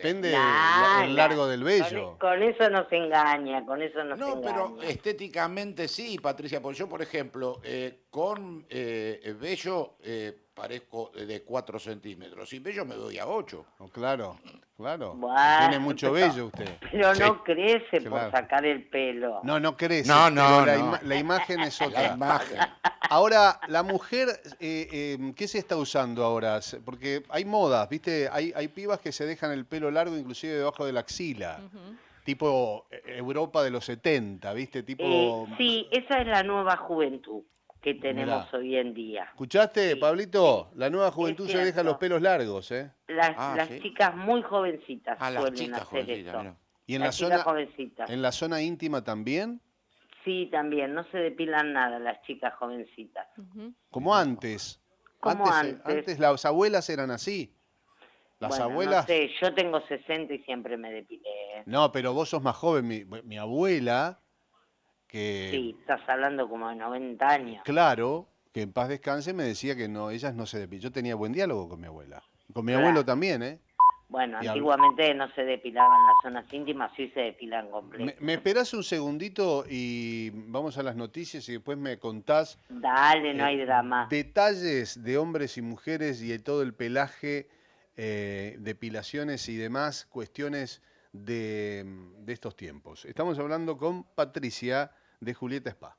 depende el Nada, largo del vello. con eso no se engaña, con eso no se No, pero engaña. estéticamente sí, Patricia, porque yo, por ejemplo, con vello parezco de 4 centímetros. Sin vello me doy a 8. Oh, claro, claro. Tiene Bueno, mucho vello usted. pero Sí, no crece por claro. sacar el pelo. No, no crece, No, pero no, no. la imagen es La otra. imagen. Ahora, la mujer, ¿qué se está usando ahora? Porque hay modas, ¿viste? Hay pibas que se dejan el pelo largo inclusive debajo de la axila. Tipo Europa de los 70, ¿viste? Tipo... Sí, esa es la nueva juventud que Mirá. tenemos hoy en día. ¿Escuchaste, Sí, Pablito? sí, La nueva es juventud se deja los cierto. pelos largos, ¿eh? Ah, Las sí. chicas muy jovencitas Ah, las suelen chicas hacer jovencitas, eso. mira. ¿Y Las chicas jovencitas. en la zona íntima también? Sí, también. No se depilan nada las chicas jovencitas. Como antes. Como antes. Antes las abuelas eran así. Las Bueno, no abuelas... sé. Yo tengo 60 y siempre me depilé. No, pero vos sos más joven. Mi abuela, que Sí, estás hablando como de 90 años. claro, que en paz descanse, me decía que no, ellas no se depilan. Yo tenía buen diálogo con mi abuela. Con mi abuelo Claro. también, ¿eh? Bueno, Y antiguamente no se depilaban las zonas íntimas, sí se depilan completo. ¿Me esperás un segundito y vamos a las noticias y después me contás Dale, no hay drama. detalles de hombres y mujeres y de todo el pelaje, depilaciones y demás cuestiones de estos tiempos? Estamos hablando con Patricia de Julieta Spa.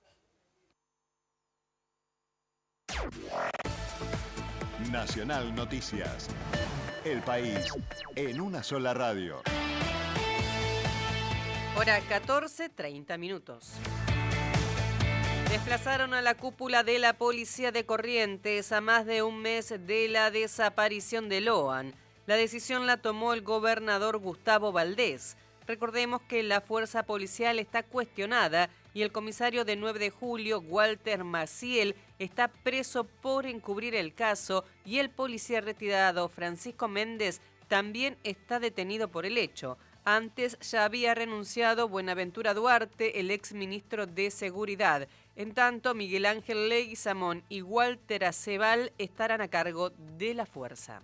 Nacional Noticias. El país en una sola radio. Hora 14:30 minutos. Desplazaron a la cúpula de la policía de Corrientes a más de un mes de la desaparición de Loan. La decisión la tomó el gobernador Gustavo Valdés. Recordemos que la fuerza policial está cuestionada y el comisario de 9 de julio, Walter Maciel, está preso por encubrir el caso y el policía retirado, Francisco Méndez, también está detenido por el hecho. Antes ya había renunciado Buenaventura Duarte, el exministro de Seguridad. En tanto, Miguel Ángel Leguizamón y Walter Acebal estarán a cargo de la fuerza.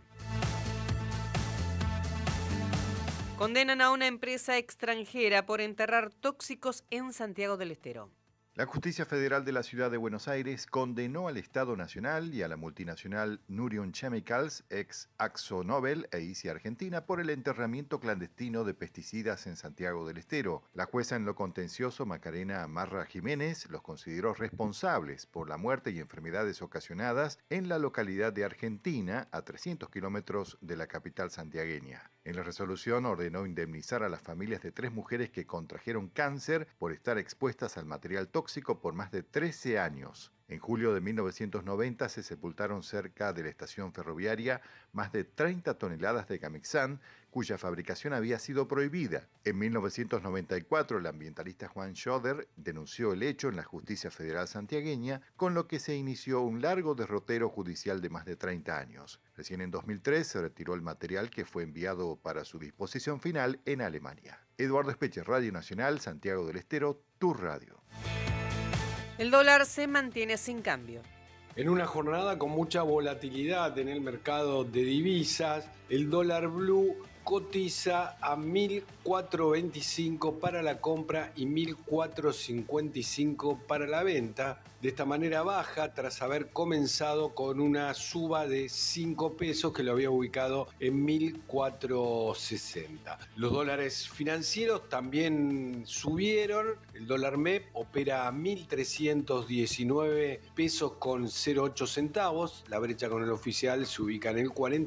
Condenan a una empresa extranjera por enterrar tóxicos en Santiago del Estero. La Justicia Federal de la Ciudad de Buenos Aires condenó al Estado Nacional y a la multinacional Nurion Chemicals, ex Akzo Nobel e ICI Argentina, por el enterramiento clandestino de pesticidas en Santiago del Estero. La jueza en lo contencioso, Macarena Marra Jiménez, los consideró responsables por la muerte y enfermedades ocasionadas en la localidad de Argentina, a 300 kilómetros de la capital santiagueña. En la resolución ordenó indemnizar a las familias de 3 mujeres que contrajeron cáncer por estar expuestas al material tóxico por más de 13 años. En julio de 1990 se sepultaron cerca de la estación ferroviaria más de 30 toneladas de Gamexan, cuya fabricación había sido prohibida. En 1994, el ambientalista Juan Schoder denunció el hecho en la Justicia Federal santiagueña, con lo que se inició un largo derrotero judicial de más de 30 años. Recién en 2003 se retiró el material que fue enviado para su disposición final en Alemania. Eduardo Espeche, Radio Nacional, Santiago del Estero, tu radio. El dólar se mantiene sin cambio. En una jornada con mucha volatilidad en el mercado de divisas, el dólar blue cotiza a 1.425 para la compra y 1.455 para la venta. De esta manera baja tras haber comenzado con una suba de 5 pesos que lo había ubicado en 1.460. Los dólares financieros también subieron. El dólar MEP opera a 1.319 pesos con 0,8 centavos. La brecha con el oficial se ubica en el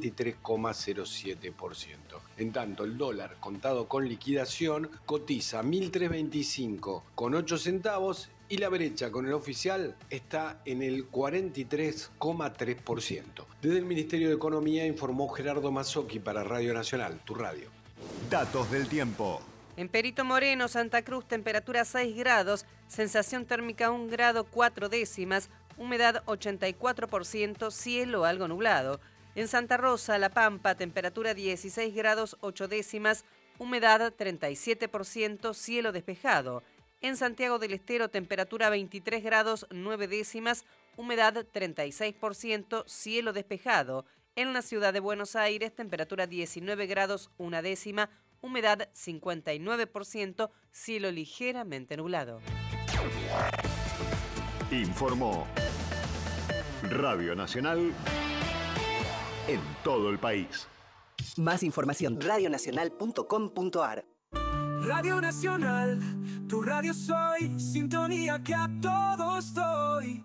43,07%. En tanto, el dólar contado con liquidación cotiza 1.325 con 8 centavos y la brecha con el oficial está en el 43,3%. Desde el Ministerio de Economía informó Gerardo Mazzocchi para Radio Nacional, tu radio. Datos del tiempo. En Perito Moreno, Santa Cruz, temperatura 6 grados, sensación térmica 1 grado 4 décimas, humedad 84%, cielo algo nublado. En Santa Rosa, La Pampa, temperatura 16 grados 8 décimas, humedad 37%, cielo despejado. En Santiago del Estero, temperatura 23 grados 9 décimas, humedad 36%, cielo despejado. En la ciudad de Buenos Aires, temperatura 19 grados 1 décima, humedad 59%, cielo ligeramente nublado. Informó Radio Nacional en todo el país. Más información, radionacional.com.ar. Radio Nacional, tu radio soy, sintonía que a todos doy.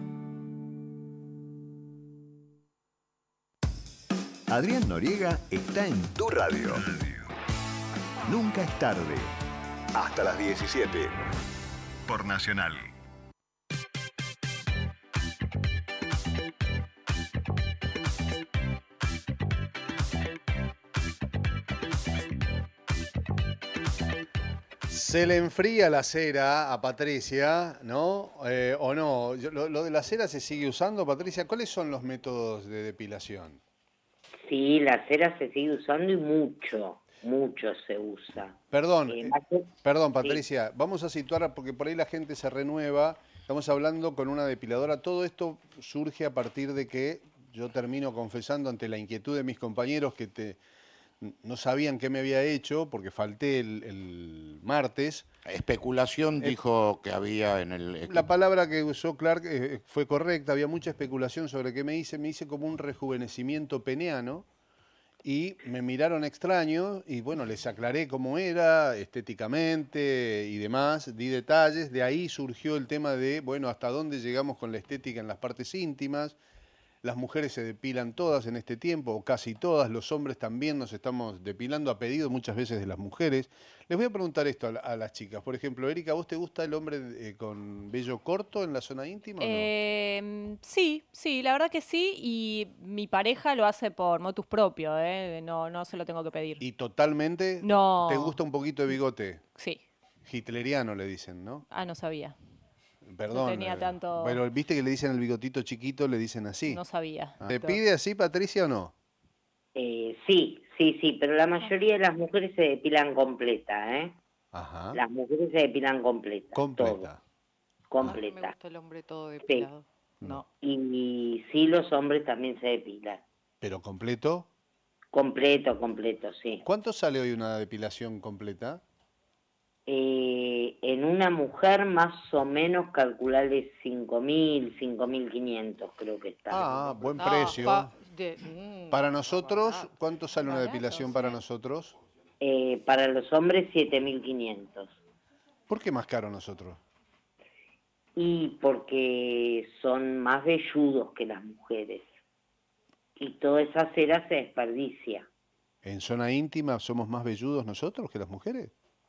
Adrián Noriega está en tu radio. Nunca es tarde. Hasta las 17. Por Nacional. Se le enfría la cera a Patricia, ¿no? ¿O no? Lo de la cera se sigue usando, Patricia. ¿Cuáles son los métodos de depilación? Sí, la cera se sigue usando y mucho se usa. Perdón, Sí. Patricia. Vamos a situar, porque por ahí la gente se renueva. Estamos hablando con una depiladora. Todo esto surge a partir de que yo termino confesando ante la inquietud de mis compañeros que no sabían qué me había hecho porque falté el martes. Especulación dijo que había en el... La palabra que usó Clark fue correcta, había mucha especulación sobre qué me hice como un rejuvenecimiento peneano y me miraron extraño y bueno, les aclaré cómo era estéticamente y demás, di detalles, de ahí surgió el tema de, bueno, hasta dónde llegamos con la estética en las partes íntimas. Las mujeres se depilan todas en este tiempo, o casi todas, los hombres también nos estamos depilando a pedido muchas veces de las mujeres. Les voy a preguntar esto a las chicas. Por ejemplo, Erika, ¿vos te gusta el hombre con vello corto en la zona íntima o no? Sí, la verdad que sí, y mi pareja lo hace por motus propio, no se lo tengo que pedir. ¿Y totalmente? No. ¿Te gusta un poquito de bigote? Sí. Hitleriano le dicen, ¿no? Ah, no sabía. Perdón. No tenía tanto... Pero viste que le dicen el bigotito chiquito, le dicen así. No sabía. ¿Te pide así, Patricia, o no? Sí, pero la mayoría de las mujeres se depilan completa, ¿eh? Ajá. Las mujeres se depilan completa. Completa. Todo. Completa. Me gusta el hombre todo depilado. Sí. No. Y sí, los hombres también se depilan. ¿Pero completo? Completo, sí. ¿Cuánto sale hoy una depilación completa? En una mujer más o menos calcularle 5.000, 5.500 creo que está. Ah, buen precio. Para nosotros, ¿cuánto sale una Barato, depilación sí. para nosotros? Para los hombres 7.500. ¿Por qué más caro nosotros? Y porque son más velludos que las mujeres. Y toda esa cera se desperdicia. ¿En zona íntima somos más velludos nosotros que las mujeres?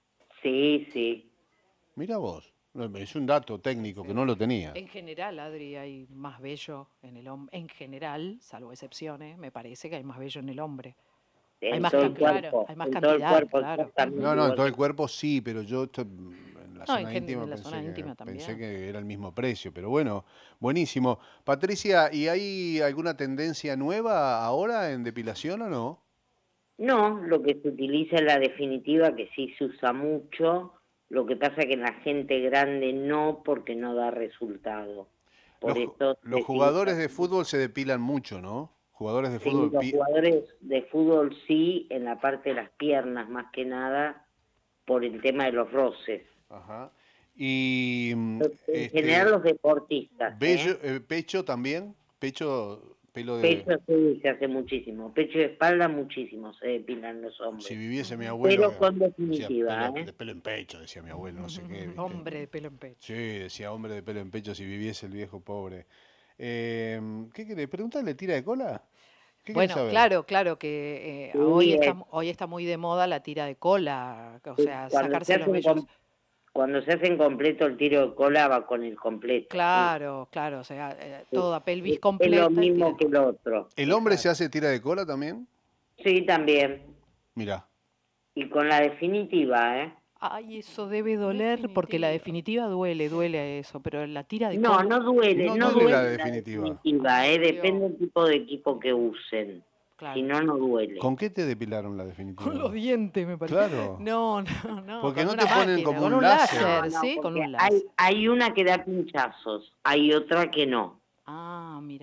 Sí. Mira vos, es un dato técnico que no lo tenía. En general, Adri, hay más vello en el hombre. En general, salvo excepciones, me parece que hay más vello en el hombre. Hay más, todo el cuerpo, hay más en todo el cantidad, cuerpo, claro. exactamente No, en igual. todo el cuerpo sí, pero yo en la zona íntima, en la zona íntima pensé también. que era el mismo precio, pero bueno, buenísimo. Patricia, ¿y hay alguna tendencia nueva ahora en depilación o no? No, lo que se utiliza es la definitiva, que sí se usa mucho. Lo que pasa que en la gente grande no, porque no da resultado. Por eso Los jugadores de fútbol se depilan mucho, ¿no? Jugadores de sí, fútbol. los jugadores de fútbol sí, en la parte de las piernas más que nada, por el tema de los roces. Ajá. Y En general los deportistas. pecho también, pelo de... Pecho sí, se hace muchísimo. Pecho y espalda muchísimo se depilan los hombres. Si viviese mi abuelo... Pero con decía definitiva, de pelo en pecho, decía mi abuelo, no sé qué. ¿viste? Hombre de pelo en pecho. Sí, decía hombre de pelo en pecho si viviese el viejo pobre. ¿Qué querés? ¿Preguntarle tira de cola? ¿Qué Bueno, querés saber? claro que Sí, hoy está muy de moda la tira de cola, o sea, cuando sacarse los vellos. Cuando se hacen completo el tiro de cola va con el completo. Claro, o sea, toda pelvis Es completa. lo mismo que el otro. ¿El hombre se hace tira de cola también? Sí, también. Mirá. Y con la definitiva, ¿eh? Ay, eso debe doler, porque la definitiva duele eso, pero la tira de No, cola... no duele, No no duele duele la la definitiva. definitiva, ¿eh? Depende del tipo de equipo que usen. Claro. Si no, no duele. ¿Con qué te depilaron la definitiva? Con los dientes, me parece. Claro. No. Porque con no te una ponen máquina, como con un un láser. láser, No, sí, con porque un láser. hay una que da pinchazos, hay otra que no. Ah, mira.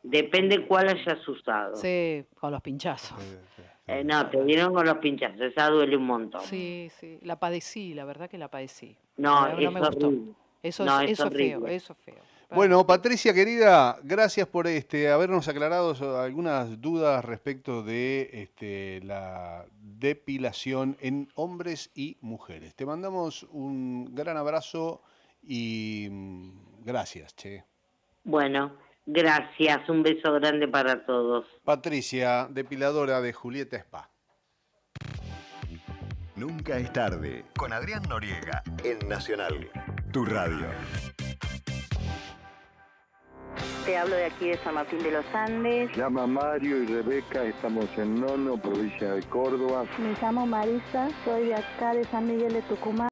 Depende cuál hayas usado. Sí, con los pinchazos. No, te dieron con los pinchazos, esa duele un montón. Sí, sí, la padecí, la verdad que la padecí. No, no me gustó. horrible. Eso, No, eso es horrible. feo, eso es feo. Bueno, Patricia querida, gracias por habernos aclarado algunas dudas respecto de la depilación en hombres y mujeres. Te mandamos un gran abrazo y gracias, che. Bueno, gracias, un beso grande para todos. Patricia, depiladora de Julieta Spa. Nunca es tarde, con Adrián Noriega, en Nacional, tu radio. Te hablo de aquí de San Martín de los Andes. Llama Mario y Rebeca, estamos en Nono, provincia de Córdoba. Me llamo Marisa, soy de acá de San Miguel de Tucumán.